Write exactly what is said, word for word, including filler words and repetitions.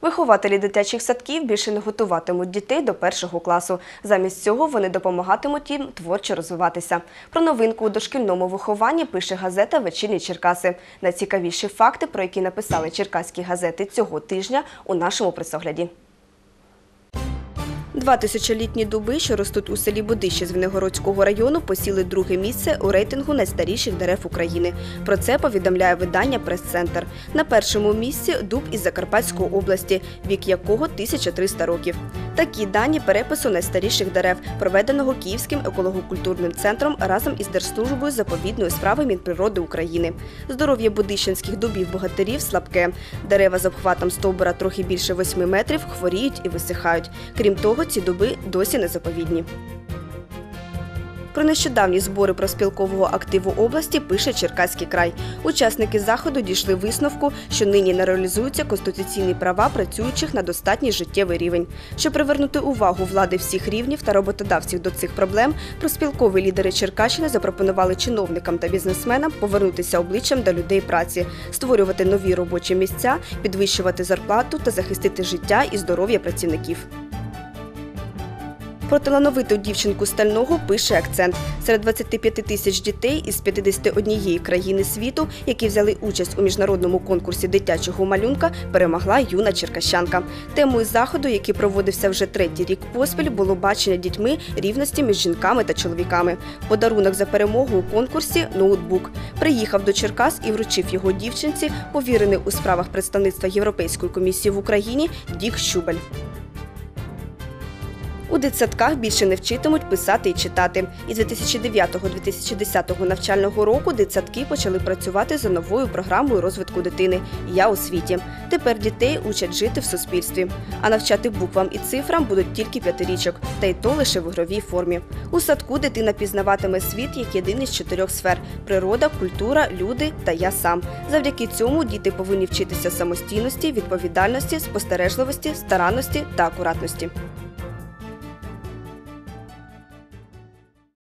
Вихователі дитячих садків більше не готуватимуть дітей до першого класу. Замість цього вони допомагатимуть їм творчо розвиватися. Про новинку у дошкільному вихованні пише газета «Вечірні Черкаси». Найцікавіші факти, про які написали черкаські газети цього тижня, у нашому пресогляді. Два тисячолітні дуби, що ростуть у селі Будище Звенигородського району, посіли друге місце у рейтингу найстаріших дерев України. Про це повідомляє видання «Прес-центр». На першому місці дуб із Закарпатської області, вік якого тисяча триста років. Такі дані перепису найстаріших дерев, проведеного Київським еколого-культурним центром разом із Держслужбою заповідної справи Мінприроди України. Здоров'я будищенських дубів-богатирів слабке. Дерева з обхватом стовбура трохи більше восьми метрів хворіють і висихають. Крім того, ці дуби досі не заповідні. Про нещодавні збори профспілкового активу області пише Черкаський край. Учасники заходу дійшли висновку, що нині не реалізуються конституційні права працюючих на достатній життєвий рівень. Щоб привернути увагу влади всіх рівнів та роботодавців до цих проблем, профспілкові лідери Черкащини запропонували чиновникам та бізнесменам повернутися обличчям до людей праці, створювати нові робочі місця, підвищувати зарплату та захистити життя і здоров'я працівників. Про талановиту дівчинку Стального пише «Акцент». Серед двадцяти п'яти тисяч дітей із п'ятдесяти однієї країни світу, які взяли участь у міжнародному конкурсі дитячого малюнка, перемогла юна черкащанка. Темою заходу, який проводився вже третій рік поспіль, було бачення дітьми рівності між жінками та чоловіками. Подарунок за перемогу у конкурсі – ноутбук. Приїхав до Черкас і вручив його дівчинці, повірений у справах представництва Європейської комісії в Україні Дік Щубель. У дитсадках більше не вчитимуть писати і читати. Із дві тисячі дев'ятого - дві тисячі десятого навчального року дитсадки почали працювати за новою програмою розвитку дитини «Я у світі». Тепер дітей учать жити в суспільстві. А навчати буквам і цифрам будуть тільки п'ятирічок, та й то лише в ігровій формі. У садку дитина пізнаватиме світ як єдиний з чотирьох сфер – природа, культура, люди та я сам. Завдяки цьому діти повинні вчитися самостійності, відповідальності, спостережливості, старанності та акуратності.